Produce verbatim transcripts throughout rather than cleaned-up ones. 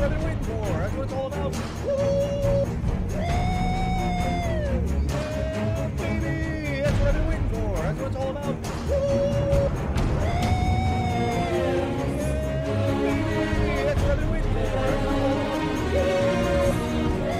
I've been waiting for. That's what it's all about. Woo! Yeah, baby. That's what I've been waiting for. That's what it's all about. Woo! Yeah, that's what I've been waiting for. That's what it's all about. Woo!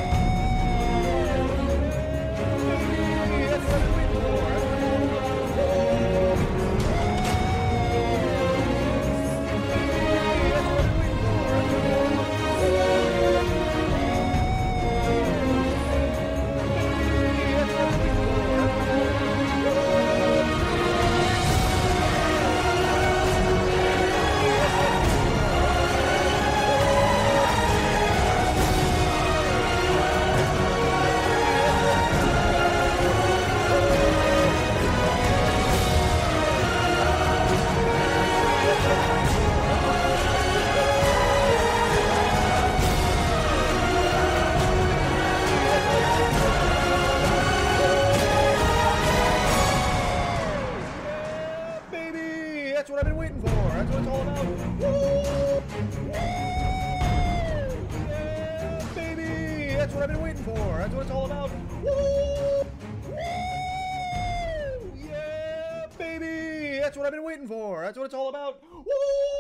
That's what I've been waiting for. That's what it's all about. Woo! Yeah, baby. That's what I've been waiting for. That's what it's all about. Woo! Yeah, baby. That's what I've been waiting for. That's what it's all about. Woo!